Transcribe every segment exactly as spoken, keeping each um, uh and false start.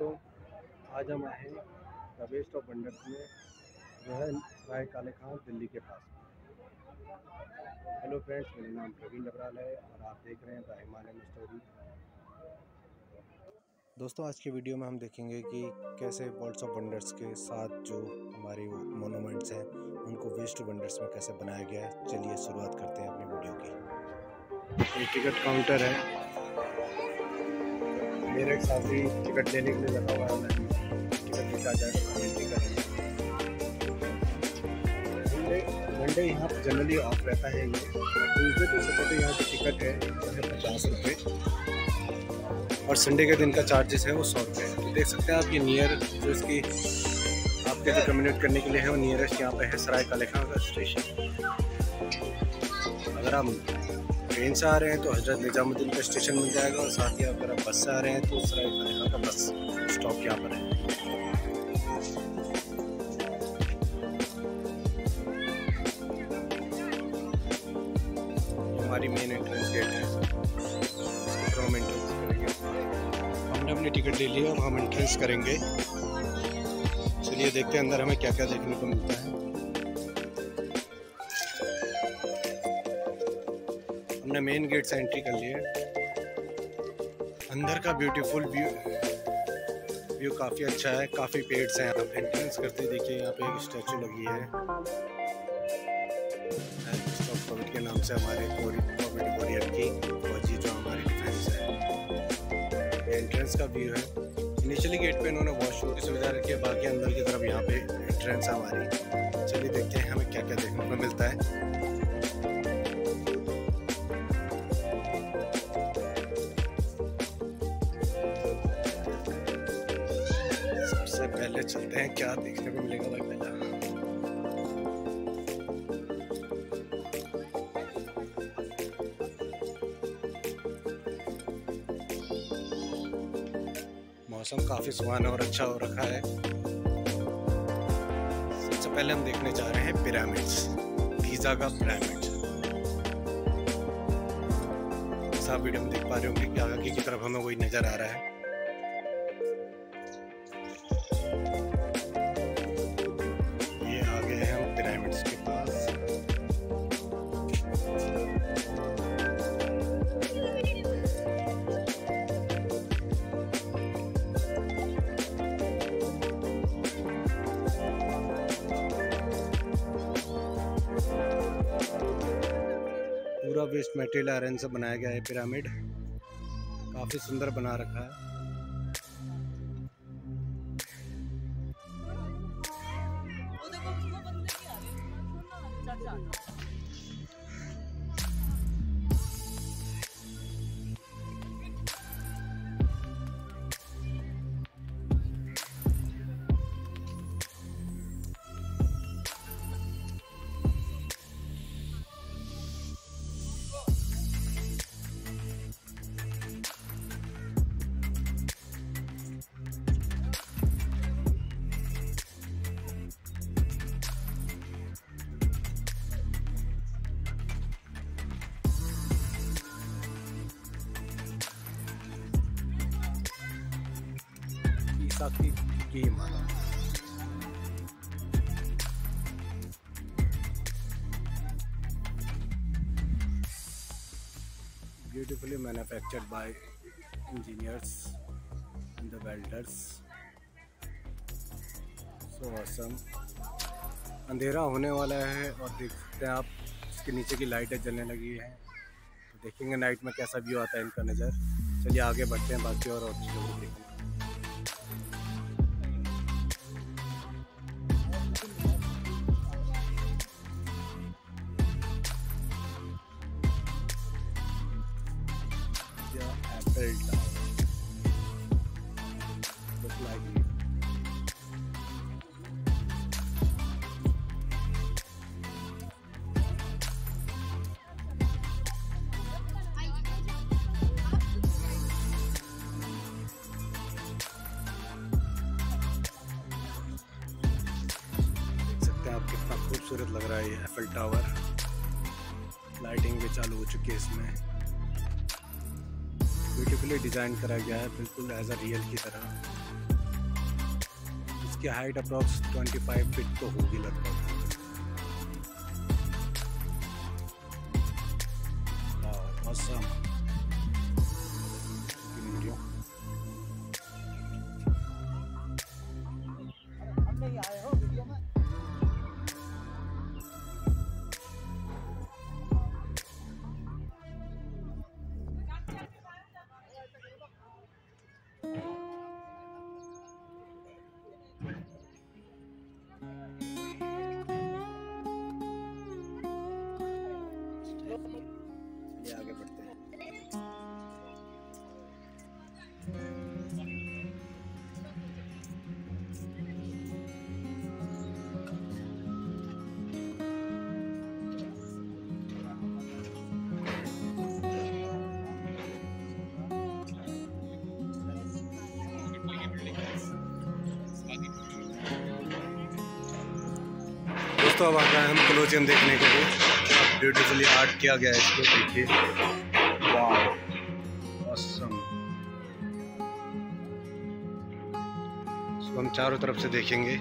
दोस्तों, आज हम आए हैं द वेस्ट ऑफ वंडर्स में, जो है राय काले खां दिल्ली के पास। हेलो फ्रेंड्स, मेरा नाम प्रवीण डबराल है और आप देख रहे हैं द हिमालयन स्टोरी। दोस्तों, आज की वीडियो में हम देखेंगे कि कैसे वर्ल्ड्स ऑफ वंडर्स के साथ जो हमारे मोनूमेंट्स हैं उनको वेस्ट ऑफ वंडर्स में कैसे बनाया गया है। चलिए शुरुआत करते हैं अपनी वीडियो की। ये टिकट काउंटर है, मेरे एक साथी टिकट लेने के लिए लगा हुआ है। मैं टिकट लेकर आ जाएगा, एंट्री करेंगे। मंडे यहाँ पर जनरली ऑफ रहता है। ये ट्यूजडे टू सैटरडे यहाँ की टिकट है जो है पचास रुपये, और संडे के दिन का चार्जेस है वो सौ रुपये है। तो देख सकते हैं आप, ये नियर जो इसकी आपके जो कम्युनिकेट करने के लिए है वो नियरेस्ट यहाँ पे है सराय काले खां का स्टेशन। अगर आप ट्रेन से आ रहे हैं तो हजरत निजामुद्दीन का स्टेशन मिल जाएगा, और साथ ही अगर आप बस से आ रहे हैं तो सराय काले खां का बस स्टॉप यहाँ पर है। हमारी मेन एंट्रेंस गेट है, इसके थ्रू हम एंट्रेंस करेंगे। हमने अपनी टिकट ले ली है, अब हम एंट्रेंस करेंगे। चलिए देखते हैं अंदर हमें क्या क्या देखने को मिलता है। हमने मेन गेट से एंट्री कर ली है। अंदर का ब्यूटीफुल व्यू व्यू काफ़ी अच्छा है, काफ़ी पेड्स हैं। आप एंट्रेंस करते देखिए, यहाँ पे एक स्टैचू लगी है कोविड के नाम से, हमारे कोविड वॉरियर की फौजी जो हमारी डिफेंस है। एंट्रेंस का व्यू है। इनिशियली गेट पे इन्होंने वॉशरूम की सुविधा रखी है, बाकी अंदर की तरफ यहाँ पे एंट्रेंस है हमारी। चलिए देखते हैं हमें क्या क्या देखने को मिलता है। सबसे पहले चलते हैं, क्या देखने को मिलेगा भाई पहला। मौसम काफी सुहाना और अच्छा हो रखा है। सबसे पहले हम देखने जा रहे हैं पिरामिड्स, गीज़ा का पिरामिड। ऐसा वीडियो में देख पा रहे होंगे कि आगे की तरफ हमें वही नजर आ रहा है। ये आ गए हैं हम पिरामिड्स के पास। पूरा वेस्ट मटेरियल आयरन से बनाया गया है पिरामिड, काफी सुंदर बना रखा है। की, की इमारत beautifully manufactured by engineers and the welders. So awesome. अंधेरा होने वाला है और देख सकते हैं आप, इसके नीचे की लाइटें जलने लगी हैं। तो देखेंगे नाइट में कैसा व्यू आता है इनका नज़र। चलिए आगे बढ़ते हैं, बाकी और और चीज़ों को देखेंगे। Eiffel Tower. Look like it. देख सकते हैं आप कितना खूबसूरत लग रहा है ये एफिल टावर। लाइटिंग भी चालू हो चुकी है इसमें। ब्यूटीफुली डिज़ाइन करा गया है, बिल्कुल एज अ रियल की तरह। इसकी हाइट अप्रॉक्स पच्चीस फीट तो होगी लगभग। ऑसम। ये आगे बढ़ते हैं। दोस्तों अब आ गए हम कोलोसियम देखने के लिए। ब्यूटीफुली आर्ट किया गया है इसको, देखिए। Wow, awesome. इसको हम चारों तरफ से देखेंगे।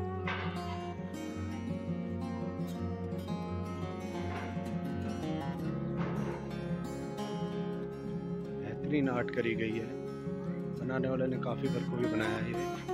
बेहतरीन आर्ट करी गई है, बनाने वाले ने काफी बखूबी बनाया है ये।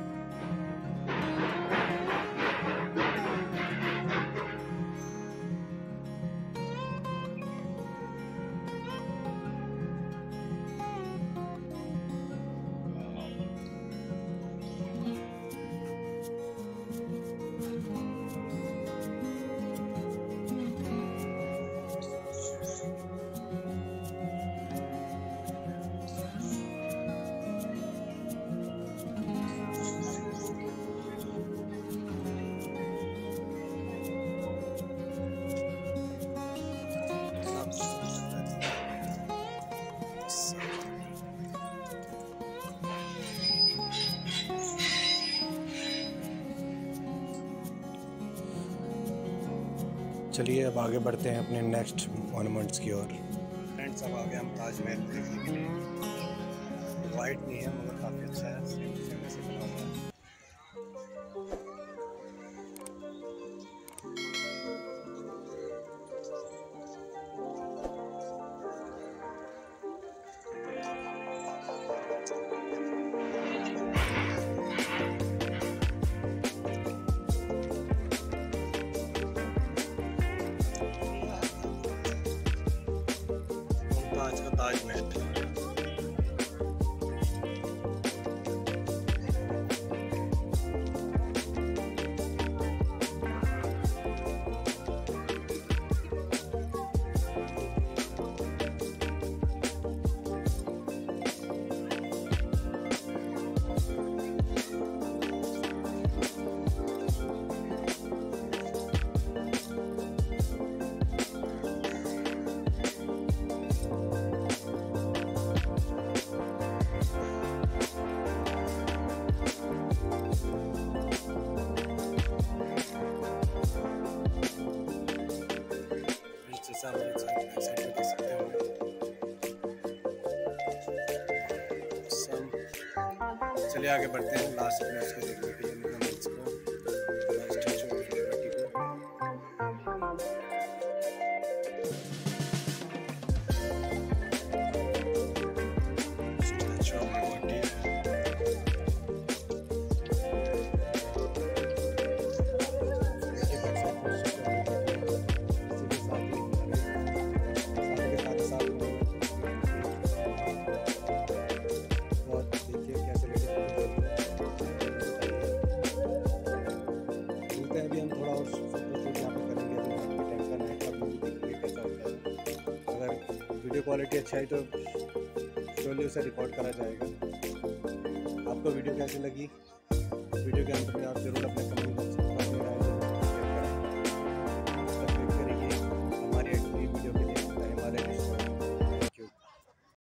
चलिए अब आगे बढ़ते हैं अपने नेक्स्ट मॉन्यूमेंट्स की ओर। फ्रेंड्स अब आगे हम ताजमहल देखने के लिए। वाइट नहीं है मगर काफ़ी अच्छा है, सेम सेम ऐसे बना हुआ है। आज का ताजमहल। चलिए आगे बढ़ते हैं लास्ट में उसको देखने के लिए मॉन्यूमेंट्स को, स्टैचू ऑफ लिबर्टी को। Statue of liberty video quality अच्छा है तो स्लोली उसे रिकॉर्ड करा जाएगा। आपको वीडियो कैसी लगी? वीडियो के अंत में आप जरूर अपने